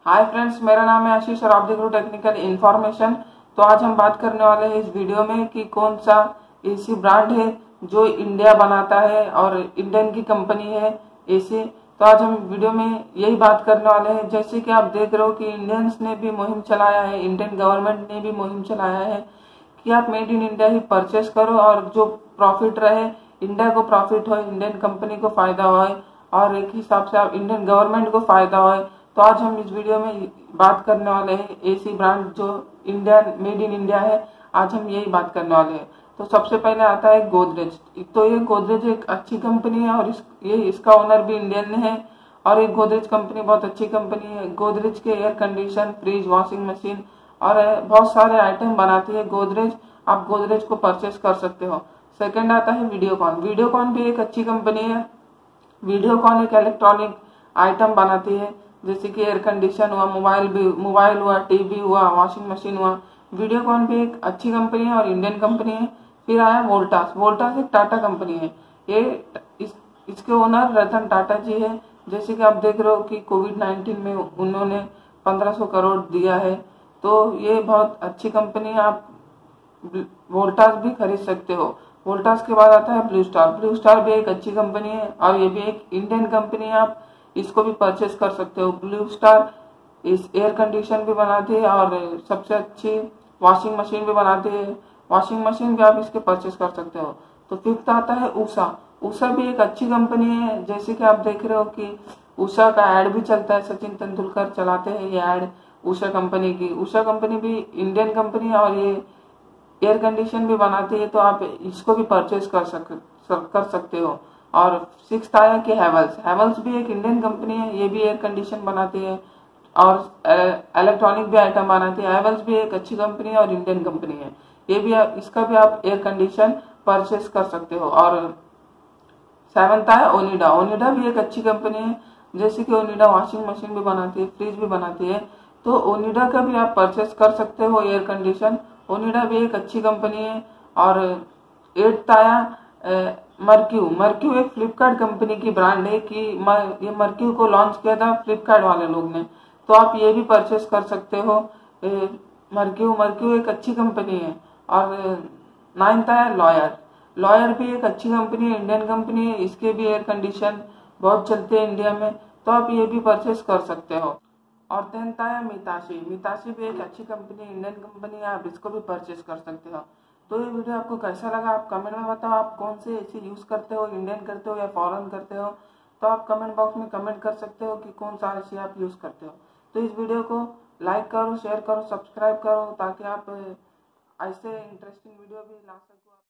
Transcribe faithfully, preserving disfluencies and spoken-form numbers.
Hi friends, मेरा नाम है आशीष और आप देख रहे हो टेक्निकल इन्फॉर्मेशन। तो आज हम बात करने वाले हैं इस वीडियो में कि कौन सा एसी ब्रांड है जो इंडिया बनाता है और इंडियन की कंपनी है एसी। तो आज हम वीडियो में यही बात करने वाले हैं। जैसे कि आप देख रहे हो कि इंडियंस ने भी मुहिम चलाया है, इंडियन गवर्नमेंट ने भी मुहिम चलाया है कि आप मेड इन इंडिया ही परचेस करो और जो प्रॉफिट रहे इंडिया को प्रॉफिट हो, इंडियन कंपनी को फायदा हो और एक हिसाब से आप इंडियन गवर्नमेंट को फायदा हो। तो आज हम इस वीडियो में बात करने वाले हैं एसी ब्रांड जो इंडिया मेड इन इंडिया है। आज हम यही बात करने वाले हैं। तो सबसे पहले आता है गोदरेज। तो ये गोदरेज एक अच्छी कंपनी है और इस ये इसका ओनर भी इंडियन है और एक गोदरेज कंपनी बहुत अच्छी कंपनी है। गोदरेज के air condition, fridge, washing machine और बहुत सारे आइटम बनाती है गोदरेज। आप गोदरेज को परचेस कर सकते हो। सेकंड आता है वीडियोकॉन। वीडियोकॉन भी एक अच्छी कंपनी है। वीडियोकॉन एक इलेक्ट्रॉनिक आइटम बनाती है, जैसे कि एयर कंडीशन हुआ, मोबाइल भी मोबाइल हुआ, टीवी हुआ, वॉशिंग मशीन हुआ। वीडियोकॉन भी एक अच्छी कंपनी है और इंडियन कंपनी है। फिर आया वोल्टास। वोल्टास एक टाटा कंपनी है। ये इस, इसके ओनर रतन टाटा जी है। जैसे कि आप देख रहे हो कि कोविड नाइन्टीन में उन्होंने पंद्रह सौ करोड़ दिया है। तो ये बहुत अच्छी कंपनी है। आप वोल्टास भी खरीद सकते हो। वोल्टास के बाद आता है ब्लू स्टार। ब्लू स्टार भी एक अच्छी कंपनी है और ये भी एक इंडियन कंपनी है। आप इसको भी परचेस कर सकते हो। ब्लू स्टार इस एयर कंडीशन भी बनाती है और सबसे अच्छी वॉशिंग मशीन भी बनाती है। वॉशिंग मशीन भी आप इसके परचेस कर सकते हो। तो फिफ्थ आता है उषा। उषा भी एक अच्छी कंपनी है। जैसे कि आप देख रहे हो कि उषा का एड भी चलता है, सचिन तेंदुलकर चलाते हैं ये एड उषा कंपनी की। उषा कंपनी भी इंडियन कंपनी है और ये एयर कंडीशन भी बनाती है। तो आप इसको भी परचेस कर सक कर सकते हो। और सिक्स आया कि हैवेल्स। हैवेल्स भी एक इंडियन कंपनी है। ये भी एयर कंडीशन बनाती है और इलेक्ट्रॉनिक भी आइटम बनाती है। हैवेल्स भी एक अच्छी कंपनी है और इंडियन कंपनी है। ये भी आप, इसका भी आप एयर कंडीशन परचेस कर सकते हो। और सेवंथ आया ओनिडा। ओनिडा भी एक अच्छी कंपनी है। जैसे कि ओनिडा वॉशिंग मशीन भी बनाती है, फ्रिज भी बनाती है। तो ओनिडा का भी आप परचेस कर सकते हो एयर कंडीशन। ओनिडा भी एक अच्छी कंपनी है। और एट्थ आया मर्क्यू। मर्क्यू एक फ्लिपकार्ट कंपनी की ब्रांड है कि ये मर्क्यू को लॉन्च किया था फ्लिपकार्ट वाले लोग ने। तो आप ये भी परचेस कर सकते हो मर्क्यू। मर्क्यू एक अच्छी कंपनी है। और नाइन्थ आया लॉयर। लॉयर भी एक अच्छी कंपनी है, इंडियन कंपनी है। इसके भी एयर कंडीशन बहुत चलते हैं इंडिया में। तो आप ये भी परचेस कर सकते हो। और टेंथ आया मिताशी। मिताशी भी एक अच्छी कंपनी, इंडियन कंपनी है। आप इसको भी परचेस कर सकते हो। तो ये वीडियो आपको कैसा लगा आप कमेंट में बताओ। आप कौन से एसी यूज करते हो, इंडियन करते हो या फॉरेन करते हो। तो आप कमेंट बॉक्स में कमेंट कर सकते हो कि कौन सा एसी आप यूज करते हो। तो इस वीडियो को लाइक करो, शेयर करो, सब्सक्राइब करो ताकि आप ऐसे इंटरेस्टिंग वीडियो भी ला सको।